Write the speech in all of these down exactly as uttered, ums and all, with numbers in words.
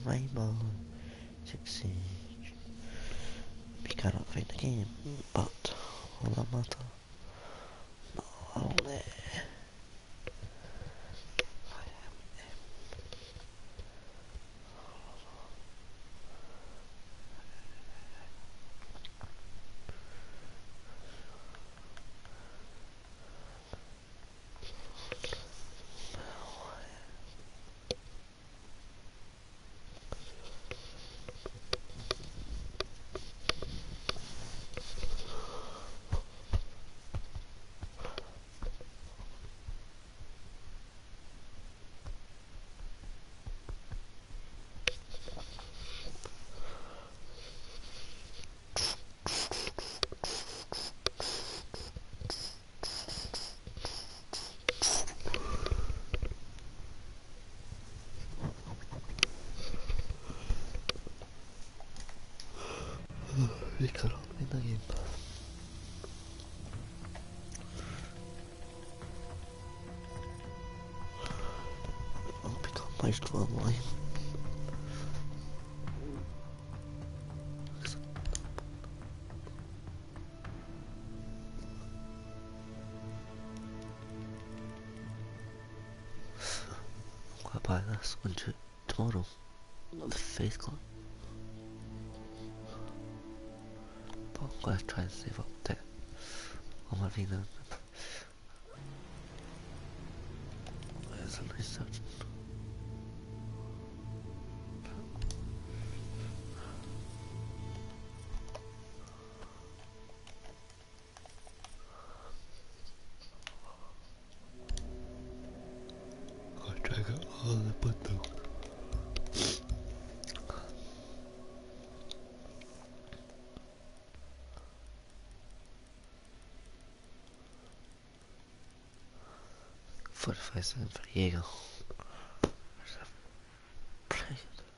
Rainbow Six Siege. You cannot find the game, but all that matter. Oh, there. Vi cannot win the game. I'll become most of online. I'm gonna buy this one to tomorrow. The Faith Club. But I'm gonna try and save up to on my Vino. There's a nice section. I'll try to get all the bundle. forty-five seconds for Diego. There's a play.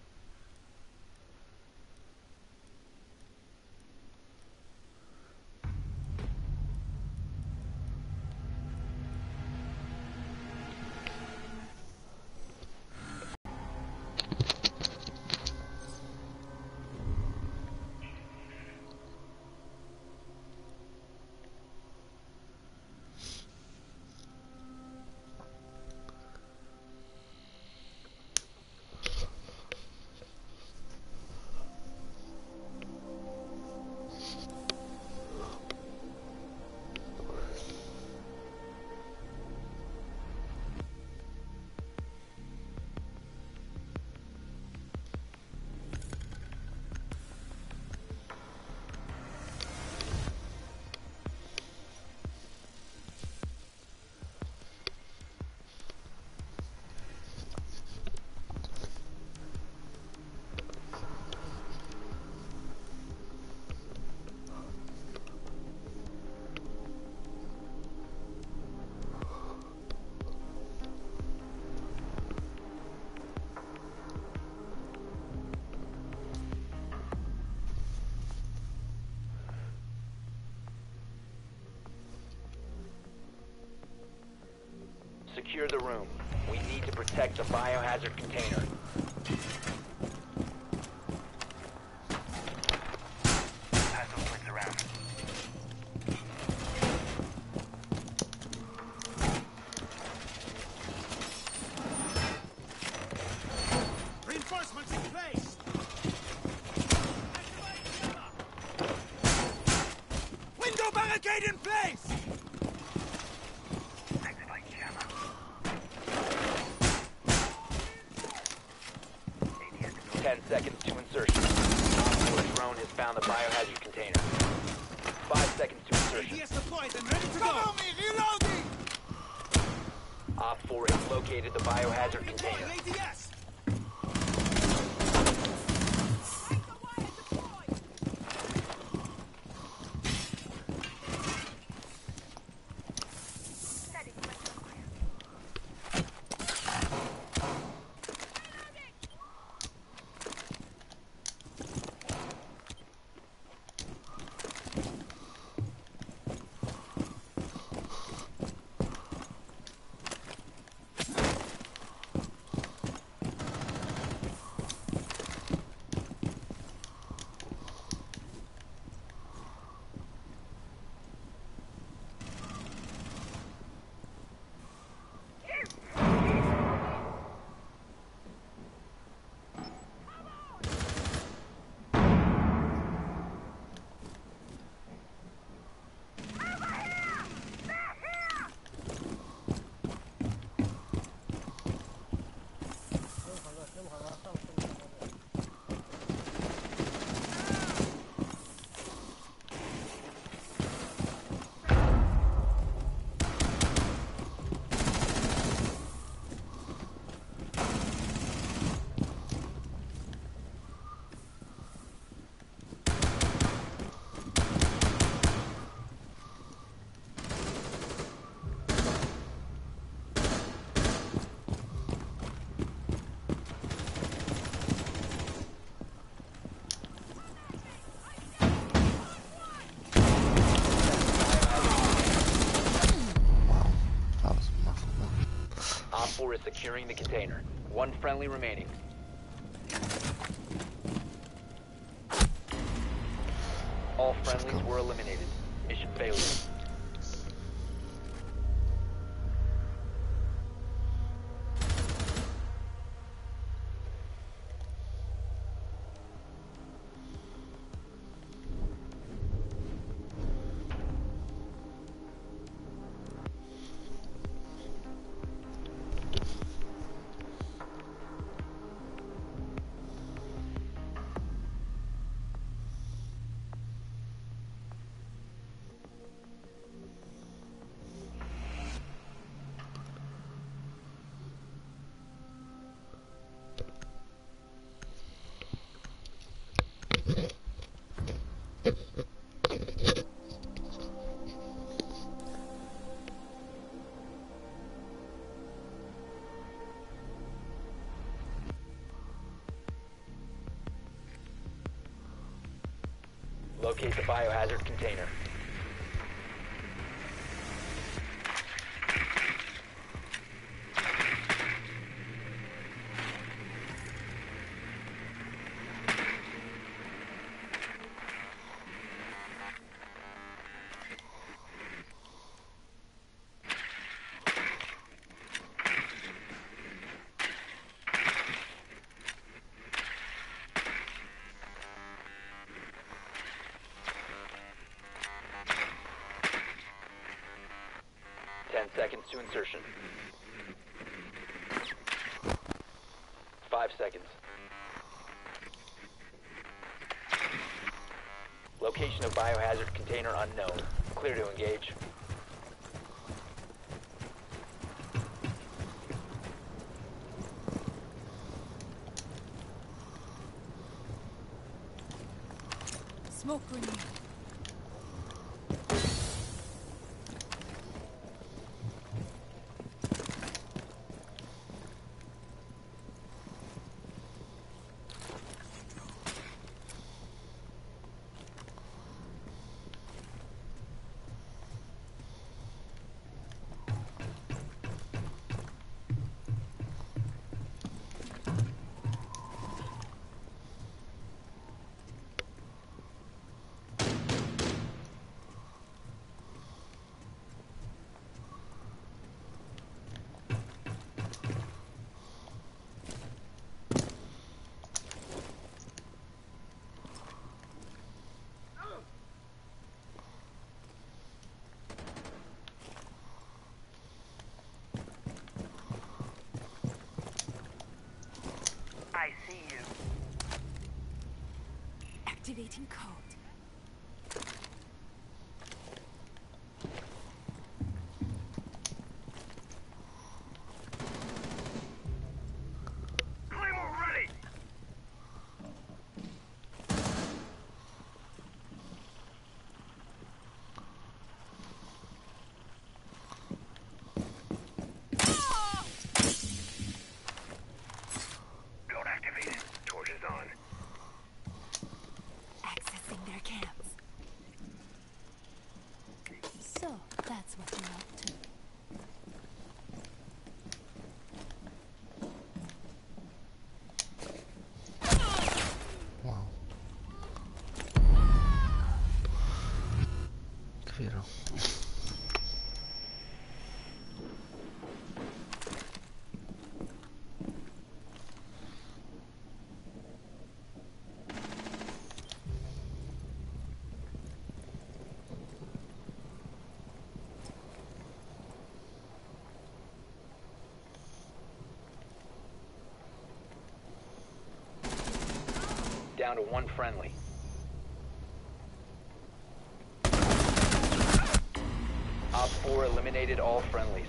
Secure the room. We need to protect the biohazard container. Pass those points around. Reinforcements in place! Window barricade in place! Ten seconds to insertion. Our drone has found the biohazard container. Five seconds to insertion. A D S deployed and ready to go! Cover me! Reloading! Op four has located the biohazard container. Deploying A D S! four is securing the container. One friendly remaining. All friendlies were eliminated. Mission failure. Locate the biohazard container. Ten seconds to insertion. Five seconds. Location of biohazard container unknown. Clear to engage. Smoke grenade. I see you. Activating code. Claymore ready! Code activated. Torches on. Accessing their camps. So, that's what you're up to. Wow. Vero. Down to one friendly. Op four eliminated all friendlies.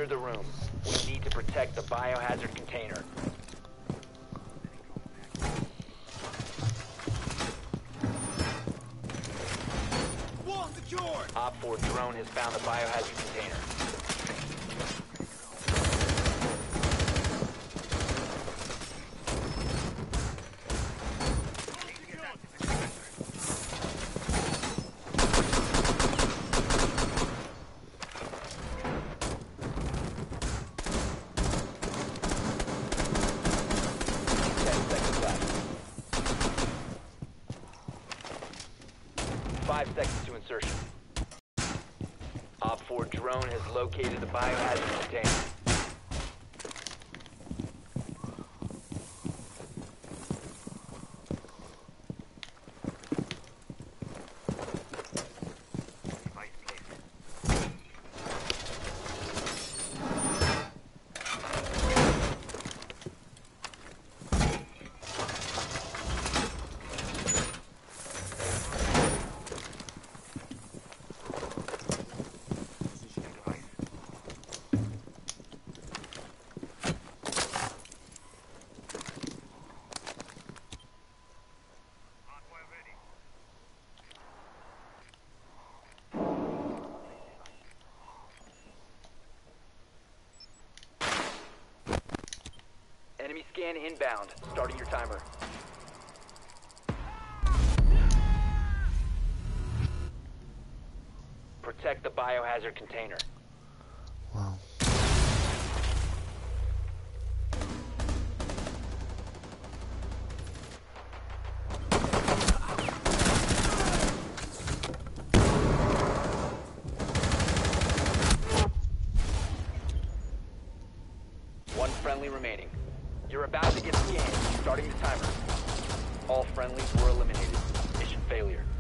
secured the room. We need to protect the biohazard container. Wall secured! Op four drone has found the biohazard container. Ten seconds left. Five seconds to insertion. Op four drone has located the biohazard container. Device placed. Position device. Hardware ready. Enemy scan inbound. Starting your timer. Protect the biohazard container. Wow. One friendly remaining. You're about to get scanned. Starting the timer. All friendlies were eliminated. Mission failure.